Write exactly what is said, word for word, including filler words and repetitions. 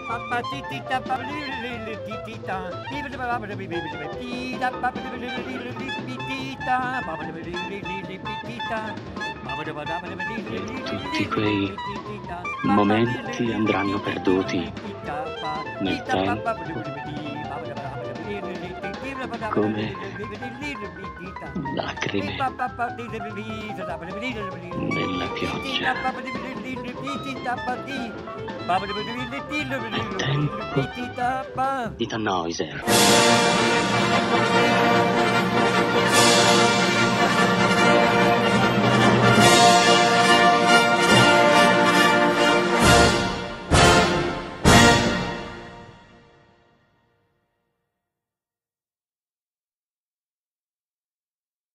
Tutti quei momenti andranno perduti nel tempo come lacrime nella pioggia. È tempo di Tannhäuser.